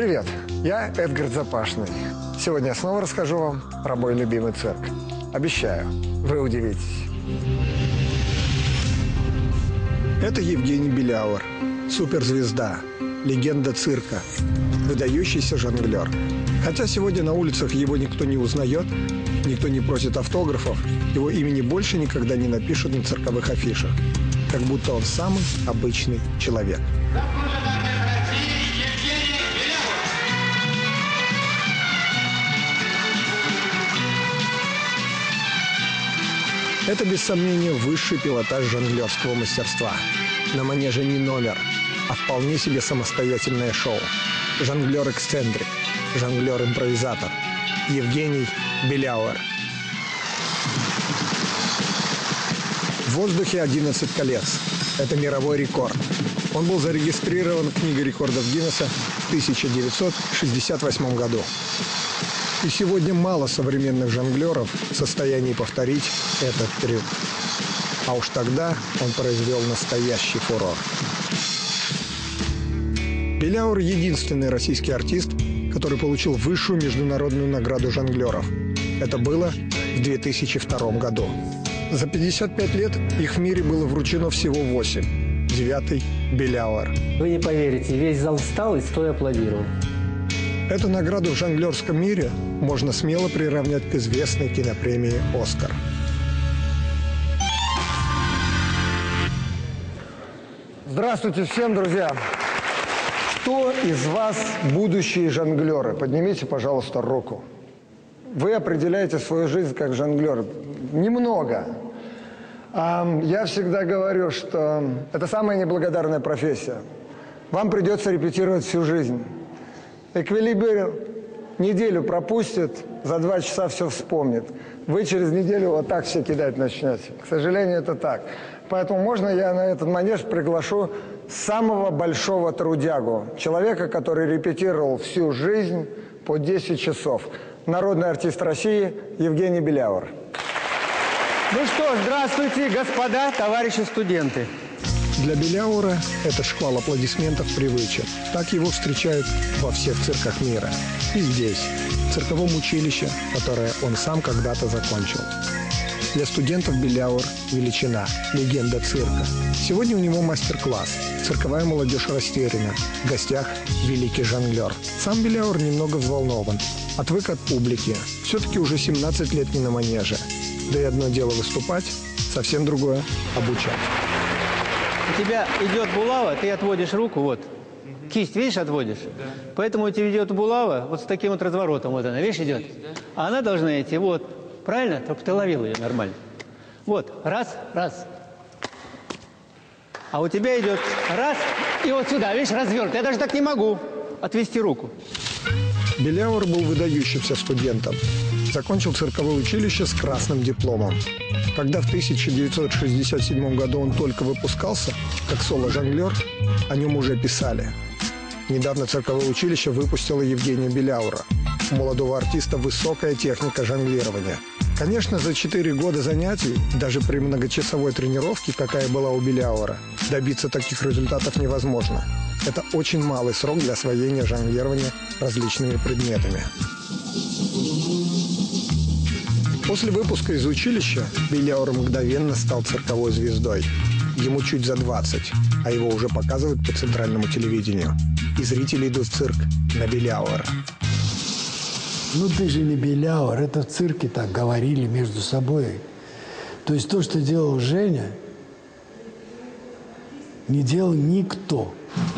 Привет, я Эдгард Запашный. Сегодня я снова расскажу вам про мой любимый цирк. Обещаю, вы удивитесь. Это Евгений Беляур, суперзвезда, легенда цирка, выдающийся жонглер. Хотя сегодня на улицах его никто не узнает, никто не просит автографов, его имени больше никогда не напишут на цирковых афишах. Как будто он самый обычный человек. Это, без сомнения, высший пилотаж жонглерского мастерства. На манеже не номер, а вполне себе самостоятельное шоу. Жонглер-эксцентрик, жонглер-импровизатор. Евгений Беляур. В воздухе 11 колец. Это мировой рекорд. Он был зарегистрирован Книгой рекордов Гиннесса в 1968 году. И сегодня мало современных жонглеров в состоянии повторить этот трюк. А уж тогда он произвел настоящий фурор. Беляур – единственный российский артист, который получил высшую международную награду жонглеров. Это было в 2002 году. За 55 лет их в мире было вручено всего 8. 9-й – Беляур. Вы не поверите, весь зал встал и стоя аплодировал. Эту награду в жонглерском мире можно смело приравнять к известной кинопремии «Оскар». Здравствуйте всем, друзья! Кто из вас будущие жонглеры? Поднимите, пожалуйста, руку. Вы определяете свою жизнь как жонглер. Немного. Я всегда говорю, что это самая неблагодарная профессия. Вам придется репетировать всю жизнь. Эквилибриум неделю пропустит, за 2 часа все вспомнит. Вы через неделю вот так все кидать начнете. К сожалению, это так. Поэтому можно я на этот манеж приглашу самого большого трудягу. Человека, который репетировал всю жизнь по 10 часов. Народный артист России Евгений Беляур. Ну что, здравствуйте, господа, товарищи студенты. Для Беляура это шквал аплодисментов привычен. Так его встречают во всех цирках мира. И здесь, в цирковом училище, которое он сам когда-то закончил. Для студентов Беляур – величина, легенда цирка. Сегодня у него мастер-класс. Цирковая молодежь растеряна. В гостях великий жонглер. Сам Беляур немного взволнован. Отвык от публики. Все-таки уже 17 лет не на манеже. Да и одно дело выступать, совсем другое – обучать. У тебя идет булава, ты отводишь руку, вот. Кисть, видишь, отводишь? Да. Поэтому у тебя идет булава вот с таким вот разворотом. Вот она, видишь, идет? Да. А она должна идти вот. Правильно? Только ты ловил ее нормально. Вот. Раз, раз. А у тебя идет раз, и вот сюда, видишь, разверт. Я даже так не могу отвести руку. Беляур был выдающимся студентом. Закончил цирковое училище с красным дипломом. Когда в 1967 году он только выпускался, как соло-жонглер, о нем уже писали. Недавно цирковое училище выпустило Евгения Беляура. У молодого артиста высокая техника жонглирования. Конечно, за 4 года занятий, даже при многочасовой тренировке, какая была у Беляура, добиться таких результатов невозможно. Это очень малый срок для освоения жонглирования различными предметами. После выпуска из училища Беляур мгновенно стал цирковой звездой. Ему чуть за 20, а его уже показывают по центральному телевидению. И зрители идут в цирк на Беляура. Ну ты же не Беляур, это в цирке так говорили между собой. То есть то, что делал Женя, не делал никто.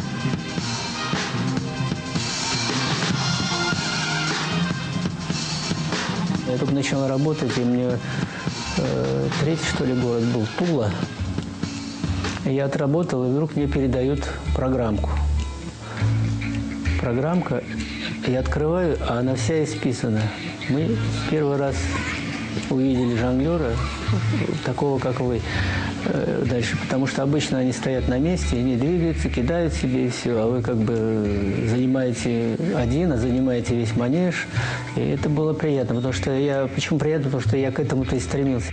Я только начал работать, и мне третий, что ли, город был, Тула. Я отработал, и вдруг мне передают программку. Программка, я открываю, а она вся исписана. Мы первый раз увидели жонглера, такого, как вы, дальше. Потому что обычно они стоят на месте, они двигаются, кидают себе и все. А вы как бы занимаете один, а занимаете весь манеж. И это было приятно, потому что я... Почему приятно? Потому что я к этому-то и стремился.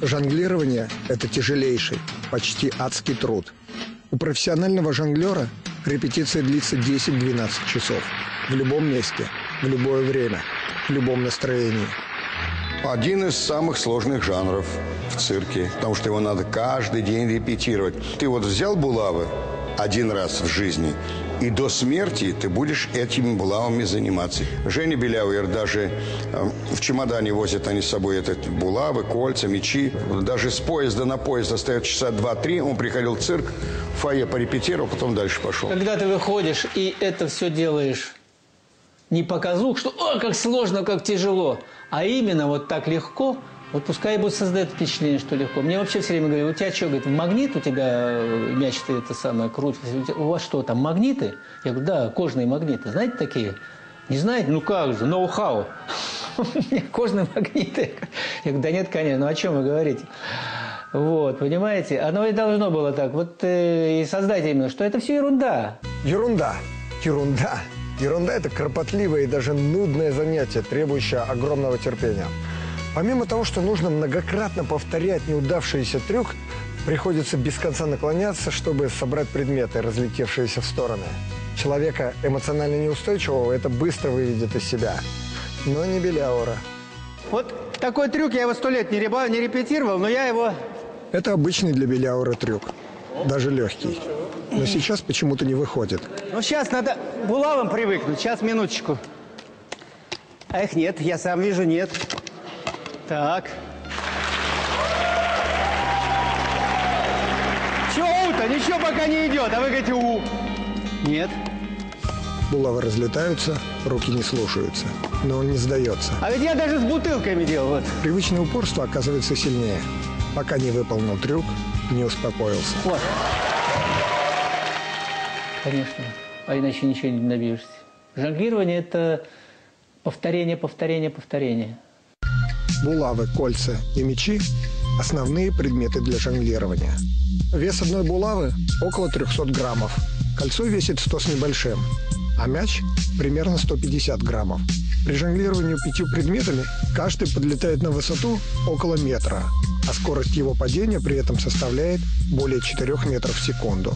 Жонглирование – это тяжелейший, почти адский труд. У профессионального жонглера репетиция длится 10-12 часов. В любом месте, в любое время, в любом настроении. Один из самых сложных жанров в цирке, потому что его надо каждый день репетировать. Ты вот взял булавы один раз в жизни, и до смерти ты будешь этими булавами заниматься. Женя Беляуер даже в чемодане возят они с собой булавы, кольца, мечи. Даже с поезда на поезд остается часа 2-3. Он приходил в цирк, в фойе порепетировал, потом дальше пошел. Когда ты выходишь и это все делаешь не показух, что «О, как сложно, как тяжело», а именно вот так легко, вот пускай будет создать впечатление, что легко. Мне вообще все время говорят: у тебя что, говорит, магнит у тебя, мяч ты это самое, крутишь, у вас что, там магниты? Я говорю: да, кожные магниты, знаете такие? Не знаете? Ну как же, ноу-хау. У меня кожные магниты. Я говорю: да нет, конечно, ну о чем вы говорите? Вот, понимаете? Оно и должно было так. Вот и создать именно, что это все ерунда. Ерунда. Ерунда. Ерунда – это кропотливое и даже нудное занятие, требующее огромного терпения. Помимо того, что нужно многократно повторять неудавшийся трюк, приходится без конца наклоняться, чтобы собрать предметы, разлетевшиеся в стороны. Человека эмоционально неустойчивого это быстро выведет из себя. Но не Беляура. Вот такой трюк я его 100 лет не репетировал, но я его... Это обычный для Беляура трюк. Даже легкий. Но сейчас почему-то не выходит. Ну, сейчас надо булавам привыкнуть. Сейчас, минуточку. А их нет, я сам вижу, нет. Так. Чего у-то? Ничего пока не идет, а вы говорите у. Нет. Булавы разлетаются, руки не слушаются. Но он не сдается. А ведь я даже с бутылками делал. Вот. Привычное упорство оказывается сильнее. Пока не выполнил трюк, не успокоился. Вот. Конечно. А иначе ничего не добьешься. Жонглирование – это повторение, повторение, повторение. Булавы, кольца и мечи – основные предметы для жонглирования. Вес одной булавы – около 300 граммов. Кольцо весит 100 с небольшим, а мяч – примерно 150 граммов. При жонглировании 5 предметами каждый подлетает на высоту около метра, а скорость его падения при этом составляет более 4 метров в секунду.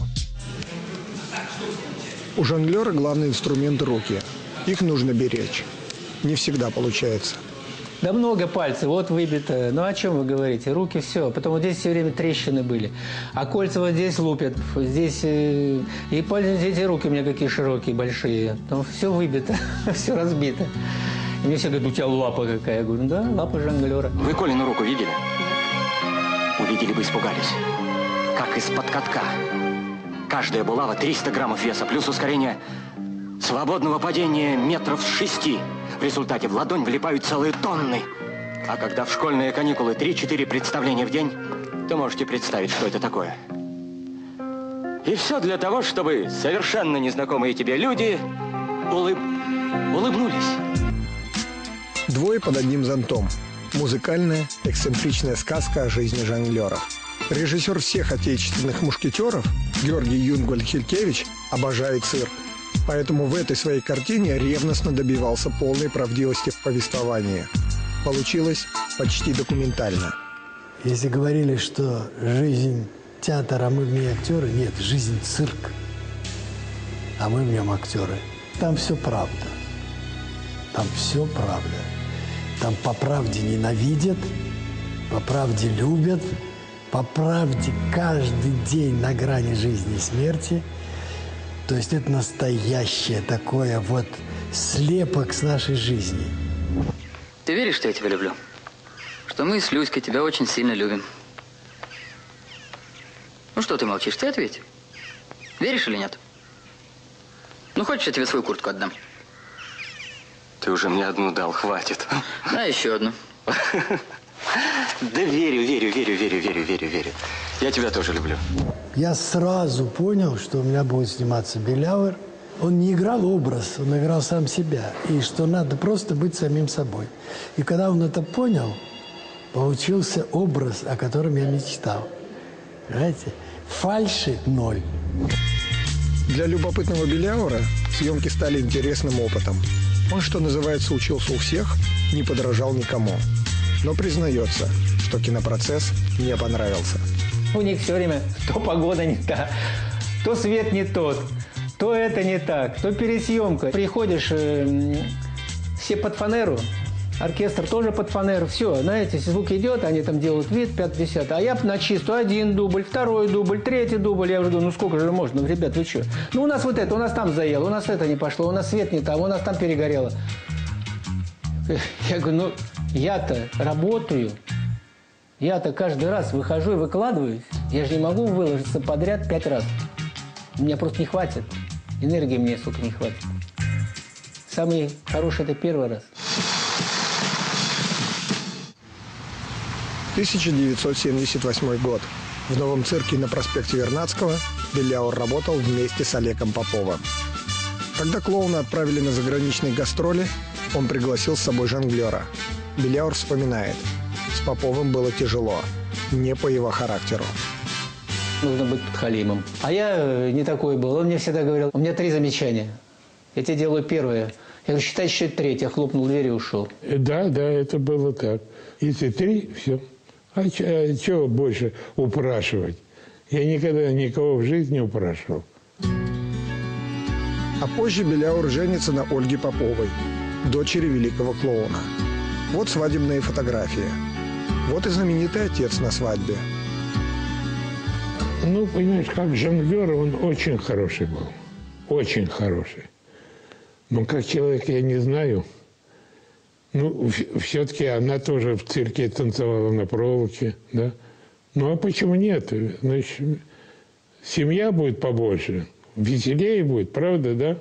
У жонглера главный инструмент – руки. Их нужно беречь. Не всегда получается. Да много пальцев, вот выбито. Ну о чем вы говорите? Руки все. Потом вот здесь все время трещины были. А кольца вот здесь лупят. Здесь и пальцы, эти руки у меня какие широкие, большие. Там все выбито, все разбито. И мне все говорят: у тебя лапа какая. Я говорю: ну да, лапа жонглера. Вы Колину руку видели? Увидели бы, испугались. Как из-под катка. Каждая булава 300 граммов веса, плюс ускорение свободного падения метров с 6. В результате в ладонь влипают целые тонны. А когда в школьные каникулы 3-4 представления в день, то можете представить, что это такое. И все для того, чтобы совершенно незнакомые тебе люди улыбнулись. Двое под одним зонтом. Музыкальная, эксцентричная сказка о жизни жонглеров. Режиссер всех отечественных мушкетеров Георгий Юнгвальд-Хилькевич обожает цирк. Поэтому в этой своей картине ревностно добивался полной правдивости в повествовании. Получилось почти документально. Если говорили, что жизнь театра, а мы в ней актеры, нет, жизнь цирк, а мы в нем актеры. Там все правда. Там все правда. Там по правде ненавидят, по правде любят, по правде каждый день на грани жизни и смерти. То есть это настоящее такое вот слепок с нашей жизни. Ты веришь, что я тебя люблю? Что мы с Люськой тебя очень сильно любим. Ну что ты молчишь? Ты ответь. Веришь или нет? Ну хочешь, я тебе свою куртку отдам? Ты уже мне одну дал, хватит. А еще одну. Да верю. Я тебя тоже люблю. Я сразу понял, что у меня будет сниматься Беляуэр. Он не играл образ, он играл сам себя. И что надо просто быть самим собой. И когда он это понял, получился образ, о котором я мечтал. Понимаете? Фальши – 0. Для любопытного Беляура съемки стали интересным опытом. Он, что называется, учился у всех, не подражал никому. Но признается, что кинопроцесс мне понравился. У них все время то погода не та, то свет не тот, то это не так, то пересъемка. Приходишь, все под фанеру, оркестр тоже под фанеру. Все, знаете, звук идет, они там делают вид, 5-10. А я на чистую 1 дубль, 2 дубль, 3 дубль. Я уже думаю, ну сколько же можно, ну, ребят, вы что? Ну у нас вот это, у нас там заело, у нас это не пошло, у нас свет не там, у нас там перегорело. Я говорю, ну я-то работаю, я-то каждый раз выхожу и выкладываюсь. Я же не могу выложиться подряд 5 раз. Меня просто не хватит. Энергии мне, сука, не хватит. Самый хороший – это первый раз. 1978 год. В новом цирке на проспекте Вернадского Беляур работал вместе с Олегом Поповым. Когда клоуна отправили на заграничные гастроли, он пригласил с собой жонглера. Беляур вспоминает: с Поповым было тяжело, не по его характеру. Нужно быть подхалимом. А я не такой был. Он мне всегда говорил, у меня 3 замечания. Я тебе делаю первое. Я говорю, считай, что это 3. Я хлопнул дверь и ушел. Да, это было так. Если 3, все. А чего больше упрашивать? Я никогда никого в жизни не упрашивал. А позже Беляур женится на Ольге Поповой, дочери великого клоуна. Вот свадебные фотографии. Вот и знаменитый отец на свадьбе. Ну, понимаешь, как жонглер он очень хороший был. Очень хороший. Но как человек я не знаю. Ну, все-таки она тоже в цирке танцевала на проволоке, да. Ну, а почему нет? Значит, семья будет побольше, веселее будет, правда, да?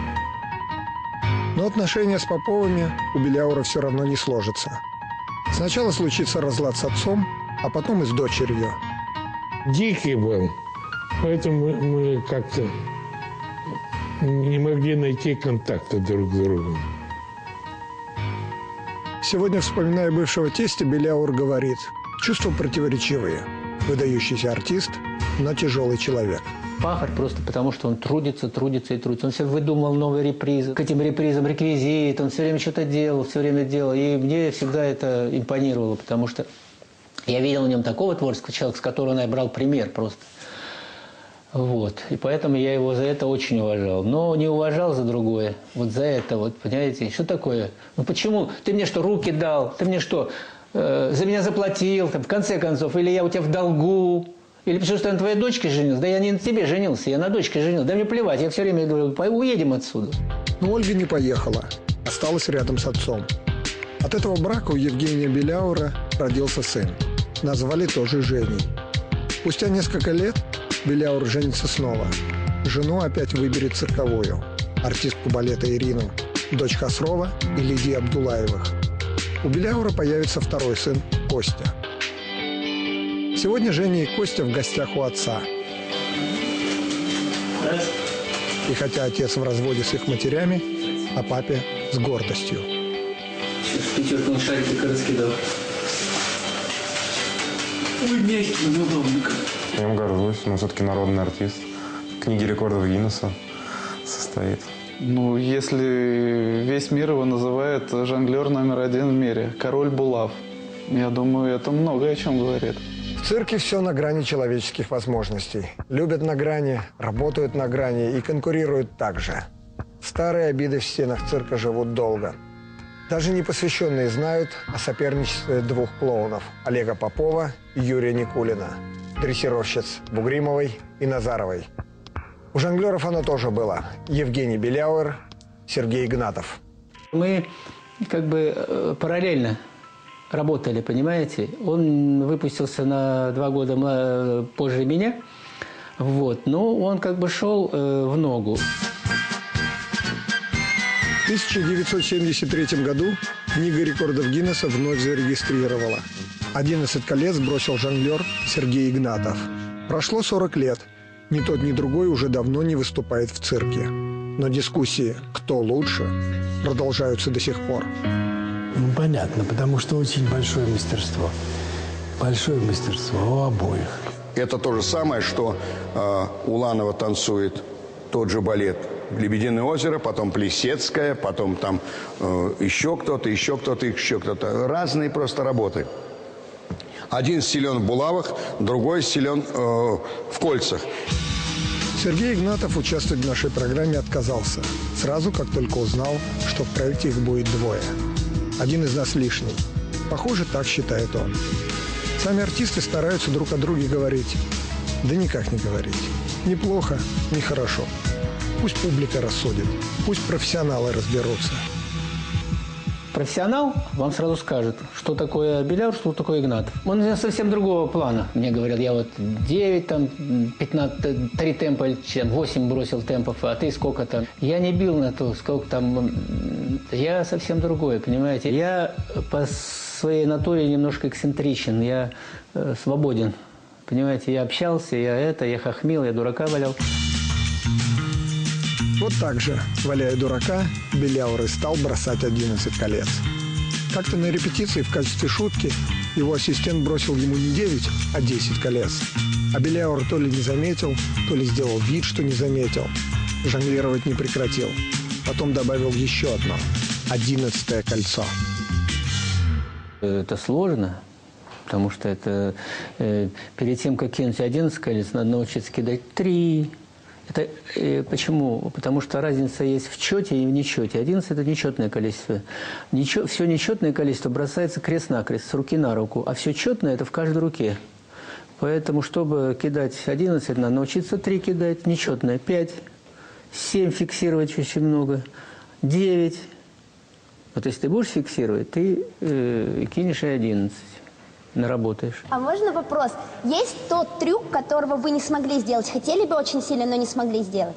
Но отношения с Поповыми у Беляура все равно не сложатся. Сначала случится разлад с отцом, а потом и с дочерью. Дикий был, поэтому мы как-то не могли найти контакта друг с другом. Сегодня, вспоминая бывшего тестя, Беляур говорит: чувства противоречивые. Выдающийся артист, но тяжелый человек. Пахарь просто потому, что он трудится и трудится. Он все выдумал новые репризы. К этим репризам реквизит, он все время что-то делал, И мне всегда это импонировало, потому что я видел в нем такого творческого человека, с которого я брал пример просто. Вот. И поэтому я его за это очень уважал. Но не уважал за другое. Вот за это, вот, понимаете, что такое? Ну почему? Ты мне что, руки дал? Ты мне что, за меня заплатил? Там, в конце концов, или я у тебя в долгу? Или потому что я на твоей дочке женился? Да я не на тебе женился, я на дочке женился. Да мне плевать, я все время говорю, уедем отсюда. Но Ольга не поехала, осталась рядом с отцом. От этого брака у Евгения Беляура родился сын. Назвали тоже Женей. Спустя несколько лет Беляур женится снова. Жену опять выберет цирковую. Артистку балета Ирину, дочь Хасрова и Лидии Абдулаевых. У Беляура появится второй сын Костя. Сегодня Женя и Костя в гостях у отца. И хотя отец в разводе с их матерями, о папе с гордостью. Сейчас пятерку шарик только раскидал. Ой, мягкий, неудобно. Я им горжусь, но все-таки народный артист. В книге рекордов Гиннесса состоит. Ну, если весь мир его называет жонглер номер 1 в мире, король булав, я думаю, это много о чем говорит. В цирке все на грани человеческих возможностей. Любят на грани, работают на грани и конкурируют так же. Старые обиды в стенах цирка живут долго. Даже непосвященные знают о соперничестве 2 клоунов – Олега Попова и Юрия Никулина, дрессировщиц Бугримовой и Назаровой. У жонглеров оно тоже было – Евгений Беляур, Сергей Игнатов. Мы как бы параллельно работали, понимаете? Он выпустился на 2 года позже меня, вот, но он как бы шел в ногу. В 1973 году книга рекордов Гиннесса вновь зарегистрировала. 11 колец бросил жонглер Сергей Игнатов. Прошло 40 лет. Ни тот, ни другой уже давно не выступает в цирке. Но дискуссии «кто лучше» продолжаются до сих пор. Ну, понятно, потому что очень большое мастерство. Большое мастерство у обоих. Это то же самое, что Уланова танцует тот же балет «Лебединое озеро», потом Плесецкая, потом там еще кто-то. Разные просто работы. Один силен в булавах, другой силен в кольцах. Сергей Игнатов участвовать в нашей программе отказался. Сразу, как только узнал, что в проекте их будет двое. Один из нас лишний. Похоже, так считает он. Сами артисты стараются друг о друге говорить. Да никак не говорить. Ни плохо, ни хорошо. Пусть публика рассудит. Пусть профессионалы разберутся. Профессионал вам сразу скажет, что такое Беляур, что такое Игнатов. Он совсем другого плана. Мне говорят, я вот 9, там, 15, 3 темпа, 8 бросил темпов, а ты сколько там? Я не бил на то, сколько там. Я совсем другой, понимаете. Я по своей натуре немножко эксцентричен, я свободен. Понимаете, я общался, я хохмил, я дурака валял. Вот так же, валяя дурака, Беляур и стал бросать 11 колец. Как-то на репетиции в качестве шутки его ассистент бросил ему не 9, а 10 колец. А Беляур то ли не заметил, то ли сделал вид, что не заметил. Жонглировать не прекратил. Потом добавил еще одно – 11-е кольцо. Это сложно, потому что это перед тем, как кинуть 11 колец, надо научиться кидать 3. Это почему? Потому что разница есть в чете и в нечете. 11 – это нечетное количество. Все нечетное количество бросается крест-накрест, с руки на руку. А все четное – это в каждой руке. Поэтому, чтобы кидать 11, надо научиться 3 кидать, нечетное – 5, 7 фиксировать очень много, 9. Вот если ты будешь фиксировать, ты кинешь и 11. Наработаешь. А можно вопрос? Есть тот трюк, которого вы не смогли сделать? Хотели бы очень сильно, но не смогли сделать?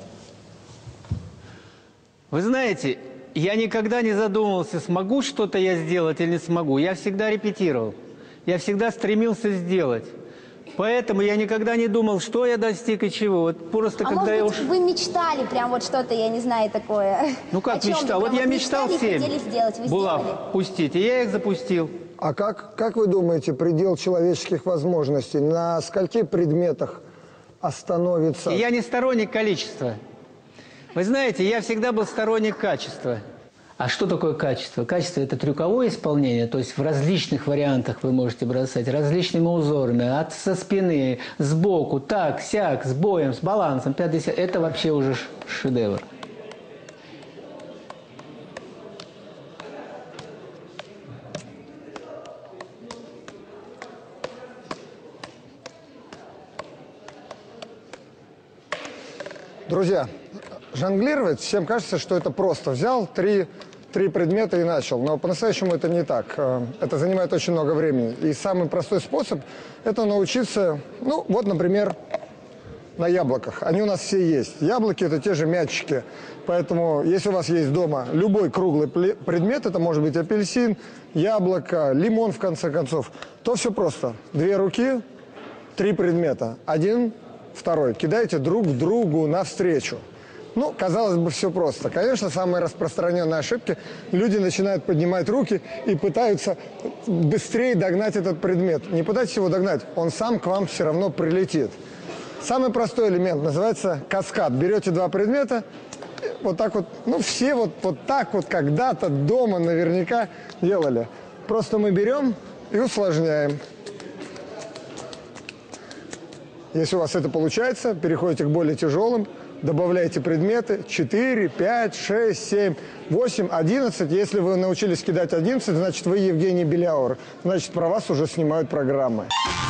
Вы знаете, я никогда не задумывался, смогу что-то я сделать или не смогу. Я всегда репетировал. Я всегда стремился сделать. Поэтому я никогда не думал, что я достиг и чего. Вот просто когда может я быть, вы мечтали прям вот что-то, я не знаю, такое? Ну как мечтал? Вот я мечтал 7 булав пустить, и я их запустил. А как вы думаете, предел человеческих возможностей на скольки предметах остановится? Я не сторонник количества. Вы знаете, я всегда был сторонник качества. А что такое качество? Качество – это трюковое исполнение, то есть в различных вариантах вы можете бросать, различными узорами, со спины, сбоку, так, сяк, с боем, с балансом, 50. Это вообще уже шедевр. Друзья, жонглировать всем кажется, что это просто. Взял три предмета и начал. Но по-настоящему это не так. Это занимает очень много времени. И самый простой способ – это научиться, ну, вот, например, на яблоках. Они у нас все есть. Яблоки – это те же мячики. Поэтому, если у вас есть дома любой круглый предмет, это может быть апельсин, яблоко, лимон, в конце концов, то все просто. 2 руки, 3 предмета. 1, 2. Кидайте друг другу навстречу. Ну, казалось бы, все просто. Конечно, самые распространенные ошибки – люди начинают поднимать руки и пытаются быстрее догнать этот предмет. Не пытайтесь его догнать, он сам к вам все равно прилетит. Самый простой элемент называется каскад. Берете 2 предмета, вот так вот, ну, все вот так вот когда-то дома наверняка делали. Просто мы берем и усложняем. Если у вас это получается, переходите к более тяжелым, добавляете предметы 4, 5, 6, 7, 8, 11. Если вы научились кидать 11, значит, вы Евгений Беляур. Значит, про вас уже снимают программы.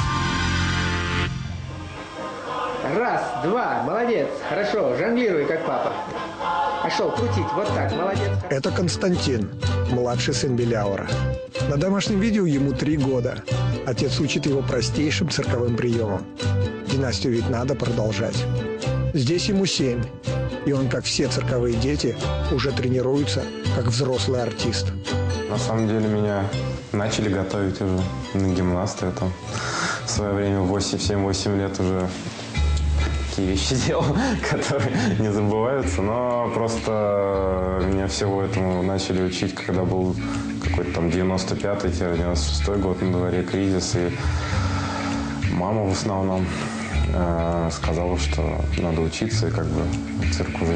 1, 2, молодец, хорошо, жонглируй, как папа. Пошел крутить, вот так, молодец. Это Константин, младший сын Беляура. На домашнем видео ему 3 года. Отец учит его простейшим цирковым приемам. Династию ведь надо продолжать. Здесь ему 7, и он, как все цирковые дети, уже тренируется как взрослый артист. На самом деле меня начали готовить уже на гимнасты. Я там в свое время 7-8 лет уже такие вещи делал, которые не забываются. Но просто меня всего этому начали учить, когда был какой-то там 95-96 год, на дворе кризис. И мама в основном сказала, что надо учиться, и как бы цирк уже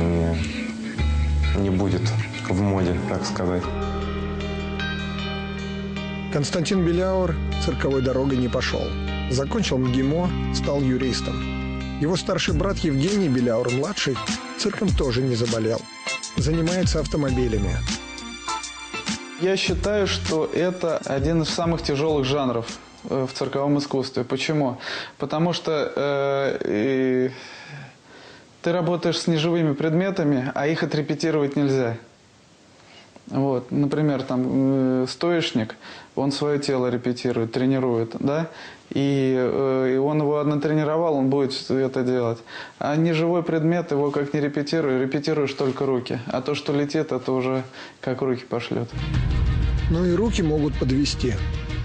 не будет в моде, так сказать. Константин Беляур цирковой дорогой не пошел. Закончил МГИМО, стал юристом. Его старший брат Евгений Беляур-младший цирком тоже не заболел. Занимается автомобилями. Я считаю, что это один из самых тяжелых жанров в цирковом искусстве. Почему? Потому что ты работаешь с неживыми предметами, а их отрепетировать нельзя. Вот, например, там стоечник, он свое тело репетирует, тренирует, да, и он его натренировал, он будет это делать. А неживой предмет, его как не репетируешь только руки. А то, что летит, это уже как руки пошлет. Ну и руки могут подвести.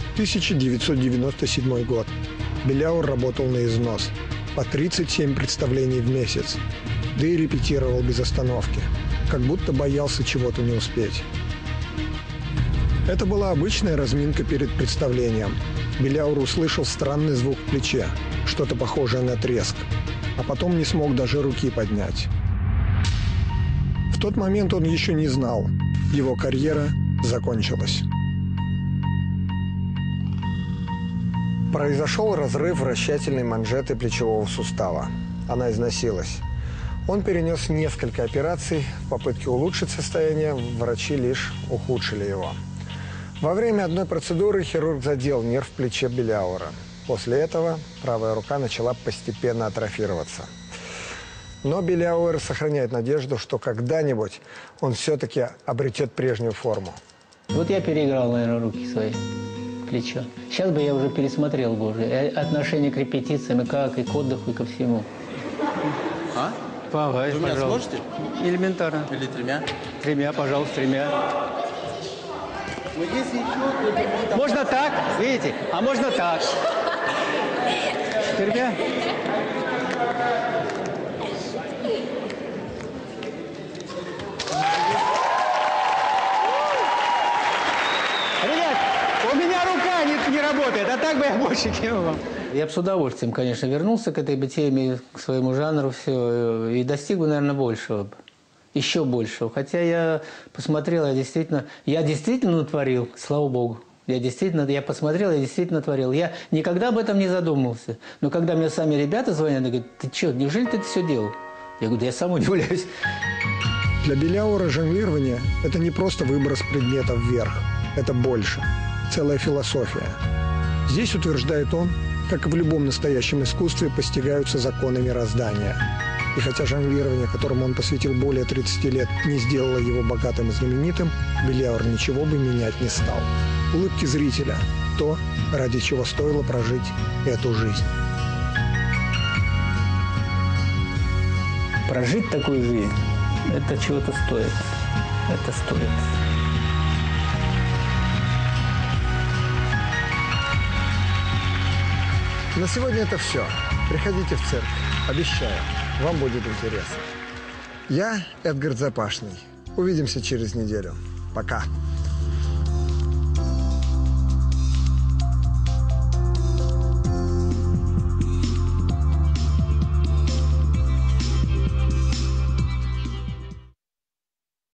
1997 год. Беляур работал на износ. По 37 представлений в месяц. Да и репетировал без остановки. Как будто боялся чего-то не успеть. Это была обычная разминка перед представлением. Беляур услышал странный звук в плече, что-то похожее на треск, а потом не смог даже руки поднять. В тот момент он еще не знал, его карьера закончилась. Произошел разрыв вращательной манжеты плечевого сустава. Она износилась. Он перенес несколько операций. В попытке улучшить состояние врачи лишь ухудшили его. Во время одной процедуры хирург задел нерв в плече Беляура. После этого правая рука начала постепенно атрофироваться. Но Беляур сохраняет надежду, что когда-нибудь он все-таки обретет прежнюю форму. Вот я переиграл, наверное, руки свои, плечо. Сейчас бы я уже пересмотрел бы уже отношение к репетициям, и как, и к отдыху, и ко всему. А? Помогай, Двумя пожалуйста. сможете? Элементарно. Или тремя? Тремя, пожалуйста, тремя. Но если еще, то... Можно так, видите? А можно так. Четырьмя. Ребят, у меня рука не работает, а так бы я больше кинул вам. Я бы с удовольствием, конечно, вернулся к этой бы теме, к своему жанру, все, и достиг бы, наверное, большего. Еще большего. Хотя я посмотрел, я действительно натворил, слава богу. Я посмотрел, я действительно творил. Я никогда об этом не задумывался. Но когда мне сами ребята звонят, они говорят: ты что, неужели ты это все делал? Я говорю: да я сам удивляюсь. Для Беляура жонглирование – это не просто выброс предметов вверх. Это больше. Целая философия. Здесь, утверждает он, как и в любом настоящем искусстве, постигаются законы мироздания. И хотя жонглирование, которому он посвятил более 30 лет, не сделало его богатым и знаменитым, Беляур ничего бы менять не стал. Улыбки зрителя – то, ради чего стоило прожить эту жизнь. Прожить такую жизнь – это чего-то стоит. Это стоит. На сегодня это все. Приходите в цирк. Обещаю, вам будет интересно. Я Эдгард Запашный. Увидимся через неделю. Пока.